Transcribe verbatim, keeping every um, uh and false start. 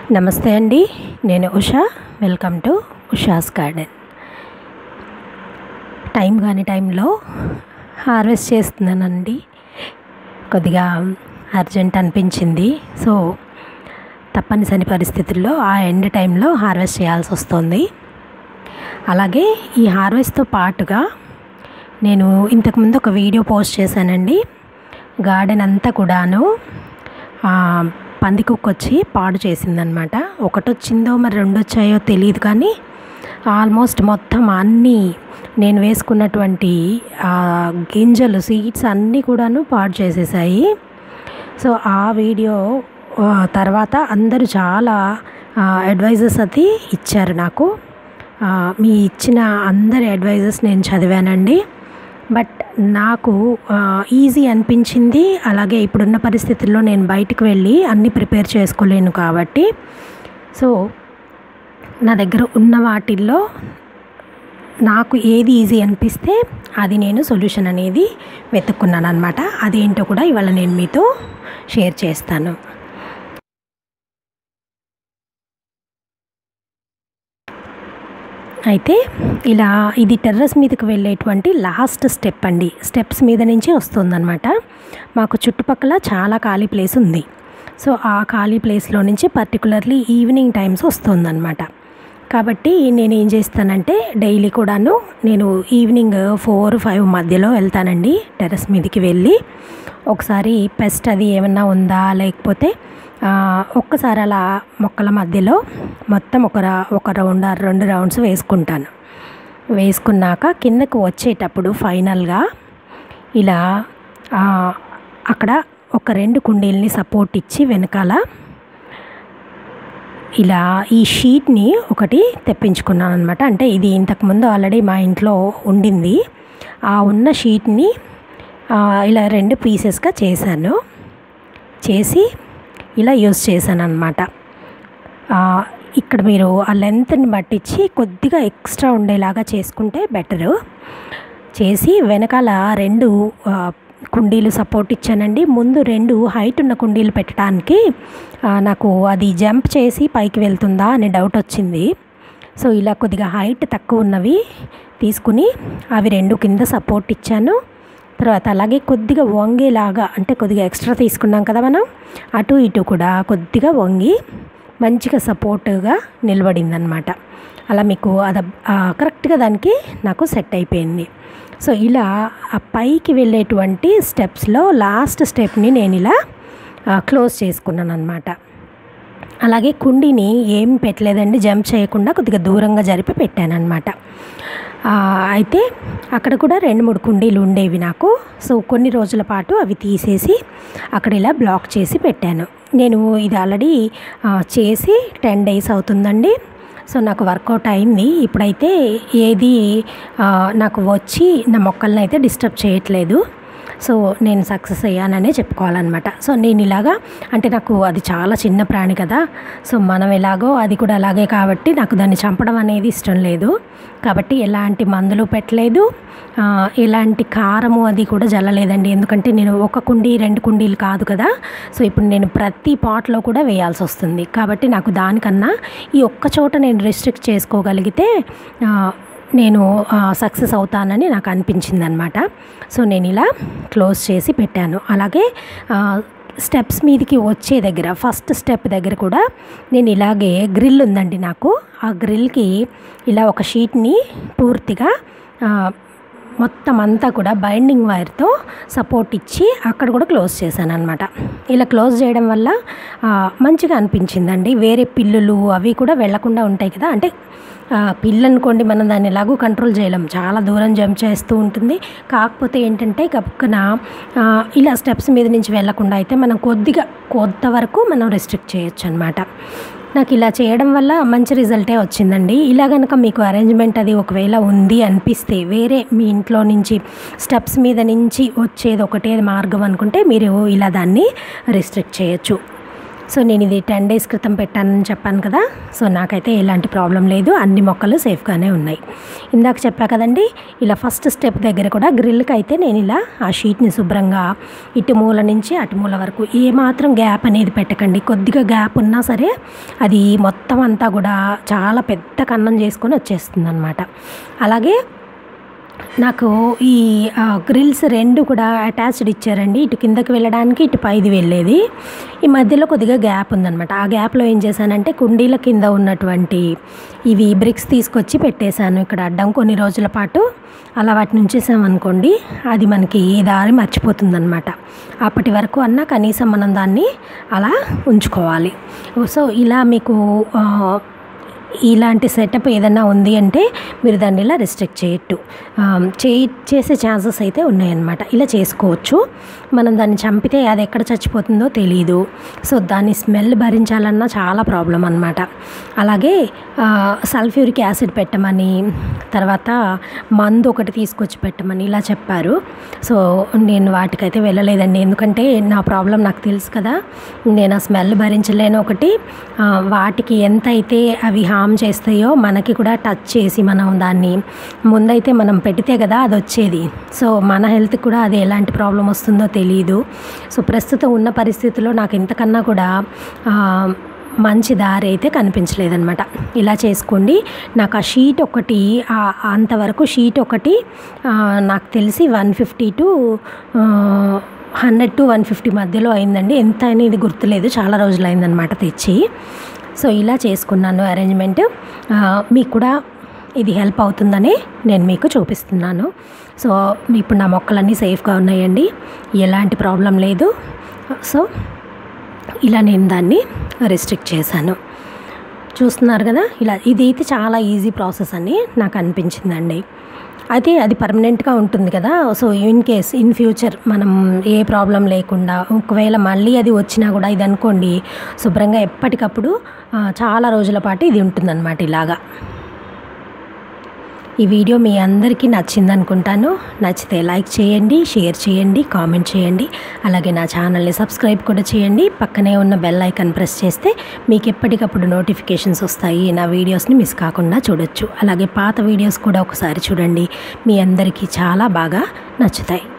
నమస్తే అండి, నేను Usha. Welcome to Usha's garden. Time కాని టైంలో హార్వెస్ట్ చేస్తున్నానండి. కొద్దిగా అర్జెంట్ అనిపించింది, సో తప్పనిసరి పరిస్థితుల్లో ఆ ఎండ్ టైంలో హార్వెస్ట్ చేయాల్సి వస్తుంది. అలాగే ఈ హార్వెస్ట్తో పాటుగా నేను ఇంతకుముందు ఒక వీడియో పోస్ట్ చేశానండి. గార్డెన్ అంతా కూడాను పందికొక్కు వచ్చి పాడు చేసిందనమాట. ఒకటి వచ్చిందో మరి రెండు వచ్చాయో తెలియదు, కానీ ఆల్మోస్ట్ మొత్తం అన్నీ నేను వేసుకున్నటువంటి గింజలు సీడ్స్ అన్నీ కూడాను పాడు చేసేసాయి. సో ఆ వీడియో తర్వాత అందరూ చాలా అడ్వైజెస్ అది ఇచ్చారు నాకు. మీ ఇచ్చిన అందరి అడ్వైజెస్ నేను చదివానండి. బట్ నాకు ఈజీ అనిపించింది. అలాగే ఇప్పుడున్న పరిస్థితుల్లో నేను బయటకు వెళ్ళి అన్నీ ప్రిపేర్ చేసుకోలేను కాబట్టి, సో నా దగ్గర ఉన్న వాటిల్లో నాకు ఏది ఈజీ అనిపిస్తే అది నేను సొల్యూషన్ అనేది వెతుక్కున్నాను అనమాట. అదేంటో కూడా ఇవాళ నేను మీతో షేర్ చేస్తాను. అయితే ఇలా ఇది టెర్రస్ మీదకి వెళ్ళేటువంటి లాస్ట్ స్టెప్ అండి. స్టెప్స్ మీద నుంచి వస్తుందన్నమాట. మాకు చుట్టుపక్కల చాలా ఖాళీ ప్లేస్ ఉంది. సో ఆ ఖాళీ ప్లేస్లో నుంచి పర్టికులర్లీ ఈవినింగ్ టైమ్స్ వస్తుందన్నమాట. కాబట్టి నేను ఏం చేస్తానంటే డైలీ కూడాను నేను ఈవినింగ్ ఫోర్ ఫైవ్ మధ్యలో వెళ్తానండి. టెర్రస్ మీదకి వెళ్ళి ఒకసారి పెస్ట్ అది ఏమన్నా ఉందా, లేకపోతే ఒక్కసారి అలా మొక్కల మధ్యలో మొత్తం ఒక ఒక రౌండ్ రెండు రౌండ్స్ వేసుకుంటాను. వేసుకున్నాక కిందకు వచ్చేటప్పుడు ఫైనల్గా ఇలా అక్కడ ఒక రెండు కుండీలని సపోర్ట్ ఇచ్చి వెనకాల ఇలా ఈ షీట్ని ఒకటి తెప్పించుకున్నాను అనమాట. అంటే ఇది ఇంతకుముందు ఆల్రెడీ మా ఇంట్లో ఉండింది. ఆ ఉన్న షీట్ని ఇలా రెండు పీసెస్గా చేశాను. చేసి ఇలా యూస్ చేశాను అనమాట. ఇక్కడ మీరు ఆ లెంత్ని పట్టించి కొద్దిగా ఎక్స్ట్రా ఉండేలాగా చేసుకుంటే బెటరు. చేసి వెనకాల రెండు కుండీలు సపోర్ట్ ఇచ్చానండి. ముందు రెండు హైట్ ఉన్న కుండీలు పెట్టడానికి నాకు అది జంప్ చేసి పైకి వెళ్తుందా అనే డౌట్ వచ్చింది. సో ఇలా కొద్దిగా హైట్ తక్కువ ఉన్నవి తీసుకుని అవి రెండు కింద సపోర్ట్ ఇచ్చాను. తర్వాత అలాగే కొద్దిగా వంగేలాగా, అంటే కొద్దిగా ఎక్స్ట్రా తీసుకున్నాం కదా మనం, అటు ఇటు కూడా కొద్దిగా వంగి మంచిగా సపోర్ట్గా నిలబడిందనమాట. అలా మీకు అది కరెక్ట్గా దానికి నాకు సెట్ అయిపోయింది. సో ఇలా ఆ పైకి వెళ్ళేటువంటి స్టెప్స్లో లాస్ట్ స్టెప్ని నేను ఇలా క్లోజ్ చేసుకున్నాను అనమాట. అలాగే కుండీని ఏం పెట్టలేదండి, జంప్ చేయకుండా కొద్దిగా దూరంగా జరిపి పెట్టానన్నమాట. అయితే అక్కడ కూడా రెండు మూడు కుండీలు ఉండేవి నాకు. సో కొన్ని రోజుల పాటు అవి తీసేసి అక్కడ ఇలా బ్లాక్ చేసి పెట్టాను. నేను ఇది ఆల్రెడీ చేసి టెన్ డేస్ అవుతుందండి. సో నాకు వర్కౌట్ అయింది. ఇప్పుడైతే ఏది నాకు వచ్చి నా మొక్కలను అయితే డిస్టర్బ్ చేయట్లేదు. సో నేను సక్సెస్ అయ్యాననే చెప్పుకోవాలన్నమాట. సో నేను ఇలాగా, అంటే నాకు అది చాలా చిన్న ప్రాణి కదా, సో మనం ఎలాగో అది కూడా అలాగే, కాబట్టి నాకు దాన్ని చంపడం అనేది ఇష్టం లేదు. కాబట్టి ఎలాంటి మందులు పెట్టలేదు, ఎలాంటి కారము అది కూడా జల్లలేదండి. ఎందుకంటే నేను ఒక కుండీ రెండు కుండీలు కాదు కదా, సో ఇప్పుడు నేను ప్రతి పాట్లో కూడా వేయాల్సి వస్తుంది. కాబట్టి నాకు దానికన్నా ఈ ఒక్క చోట నేను రెస్ట్రిక్ట్ చేసుకోగలిగితే నేను సక్సెస్ అవుతానని నాకు అనిపించింది అనమాట. సో నేను ఇలా క్లోజ్ చేసి పెట్టాను. అలాగే స్టెప్స్ మీదకి వచ్చే దగ్గర ఫస్ట్ స్టెప్ దగ్గర కూడా నేను ఇలాగే గ్రిల్ ఉందండి నాకు. ఆ గ్రిల్కి ఇలా ఒక షీట్ని పూర్తిగా మొత్తం అంతా కూడా బైండింగ్ వైర్తో సపోర్ట్ ఇచ్చి అక్కడ కూడా క్లోజ్ చేశాను అనమాట. ఇలా క్లోజ్ చేయడం వల్ల మంచిగా అనిపించిందండి. వేరే పిల్లులు అవి కూడా వెళ్లకుండా ఉంటాయి కదా. అంటే పిల్లు అనుకోండి, మనం దాన్ని ఎలాగూ కంట్రోల్ చేయలేం, చాలా దూరం జంప్ చేస్తూ ఉంటుంది. కాకపోతే ఏంటంటే గబుక్కున ఇలా స్టెప్స్ మీద నుంచి వెళ్లకుండా అయితే మనం కొద్దిగా కొంతవరకు మనం రెస్ట్రిక్ట్ చేయొచ్చు అనమాట. నాకు ఇలా చేయడం వల్ల మంచి రిజల్టే వచ్చిందండి. ఇలా కనుక మీకు అరేంజ్మెంట్ అది ఒకవేళ ఉంది అనిపిస్తే, వేరే మీ ఇంట్లో నుంచి స్టెప్స్ మీద నుంచి వచ్చేది ఒకటే మార్గం అనుకుంటే మీరు ఇలా దాన్ని రెస్ట్రిక్ట్ చేయొచ్చు. సో నేను ఇది టెన్ డేస్ క్రితం పెట్టానని చెప్పాను కదా. సో నాకైతే ఎలాంటి ప్రాబ్లం లేదు, అన్ని మొక్కలు సేఫ్గానే ఉన్నాయి. ఇందాక చెప్పా కదండి, ఇలా ఫస్ట్ స్టెప్ దగ్గర కూడా గ్రిల్కి అయితే నేను ఇలా ఆ షీట్ని శుభ్రంగా ఇటు మూల నుంచి అటు మూల వరకు ఏమాత్రం గ్యాప్ అనేది పెట్టకండి. కొద్దిగా గ్యాప్ ఉన్నా సరే అది మొత్తం అంతా కూడా చాలా పెద్ద కన్నం చేసుకొని వచ్చేస్తుంది అనమాట. అలాగే నాకు ఈ గ్రిల్స్ రెండు కూడా అటాచ్డ్ ఇచ్చారండి. ఇటు కిందకి వెళ్ళడానికి, ఇటు పైది వెళ్ళేది. ఈ మధ్యలో కొద్దిగా గ్యాప్ ఉందన్నమాట. ఆ గ్యాప్లో ఏం చేశానంటే కుండీల కింద ఉన్నటువంటి ఇవి బ్రిక్స్ తీసుకొచ్చి పెట్టేశాను ఇక్కడ అడ్డం కొన్ని రోజుల పాటు. అలా వాటిని ఉంచేసామనుకోండి, అది మనకి ఏ దారి మర్చిపోతుందన్నమాట. అప్పటి వరకు అన్నా కనీసం మనం దాన్ని అలా ఉంచుకోవాలి. సో ఇలా మీకు ఇలాంటి సెటప్ ఏదైనా ఉంది అంటే మీరు దాన్ని ఇలా రిస్ట్రిక్ట్ చేయట్టు చే చేసే ఛాన్సెస్ అయితే ఉన్నాయన్నమాట. ఇలా చేసుకోవచ్చు. మనం దాన్ని చంపితే అది ఎక్కడ చచ్చిపోతుందో తెలియదు. సో దాన్ని స్మెల్ భరించాలన్నా చాలా ప్రాబ్లం అన్నమాట. అలాగే సల్ఫ్యూరిక్ యాసిడ్ పెట్టమని, తర్వాత మందు ఒకటి తీసుకొచ్చి పెట్టమని ఇలా చెప్పారు. సో నేను వాటికైతే వెళ్ళలేదండి, ఎందుకంటే నా ప్రాబ్లం నాకు తెలుసు కదా. నేను ఆ స్మెల్ భరించలేను. ఒకటి వాటికి ఎంత అయితే అవి హామ్ చేస్తాయో మనకి కూడా టచ్ చేసి మనం దాన్ని ముందైతే మనం పెడితే కదా అది వచ్చేది. సో మన హెల్త్కి కూడా అది ఎలాంటి ప్రాబ్లం వస్తుందో తెలియదు. సో ప్రస్తుతం ఉన్న పరిస్థితుల్లో నాకు ఇంతకన్నా కూడా మంచి దారి అయితే కనిపించలేదన్నమాట. ఇలా చేసుకోండి. నాకు ఆ షీట్ ఒకటి అంతవరకు షీట్ ఒకటి నాకు తెలిసి one fifty two hundred two one fifty మధ్యలో అయిందండి. ఎంత అనేది గుర్తులేదు, చాలా రోజులు అయిందనమాట తెచ్చి. సో ఇలా చేసుకున్నాను అరేంజ్మెంట్. మీకు కూడా ఇది హెల్ప్ అవుతుందని నేను మీకు చూపిస్తున్నాను. సో ఇప్పుడు నా మొక్కలన్నీ సేఫ్గా ఉన్నాయండి, ఎలాంటి ప్రాబ్లం లేదు. సో ఇలా నేను దాన్ని రిస్ట్రిక్ట్ చేశాను. చూస్తున్నారు కదా, ఇలా ఇది అయితే చాలా ఈజీ ప్రాసెస్ అని నాకు అనిపించిందండి. అయితే అది పర్మనెంట్గా ఉంటుంది కదా. So in case in future మనం ఏ ప్రాబ్లం లేకుండా ఒకవేళ మళ్ళీ అది వచ్చినా కూడా ఇది అనుకోండి శుభ్రంగా ఎప్పటికప్పుడు చాలా రోజుల పాటు ఇది ఉంటుందన్నమాట ఇలాగా. ఈ వీడియో మీ అందరికీ నచ్చింది అనుకుంటాను. నచ్చితే లైక్ చేయండి, షేర్ చేయండి, కామెంట్ చేయండి. అలాగే నా ఛానల్ని సబ్స్క్రైబ్ కూడా చేయండి. పక్కనే ఉన్న బెల్ ఐకాన్ ప్రెస్ చేస్తే మీకు ఎప్పటికప్పుడు నోటిఫికేషన్స్ వస్తాయి. నా వీడియోస్ని మిస్ కాకుండా చూడొచ్చు. అలాగే పాత వీడియోస్ కూడా ఒకసారి చూడండి, మీ అందరికీ చాలా బాగా నచ్చుతాయి.